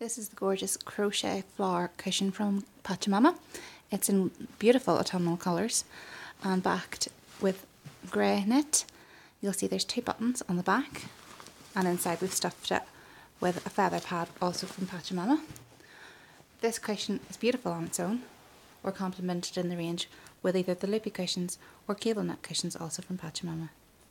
This is the gorgeous crochet flower cushion from Pachamama. It's in beautiful autumnal colours and backed with grey knit. You'll see there's 2 buttons on the back, and inside we've stuffed it with a feather pad also from Pachamama. This cushion is beautiful on its own, or complemented in the range with either the loopy cushions or cable knit cushions also from Pachamama.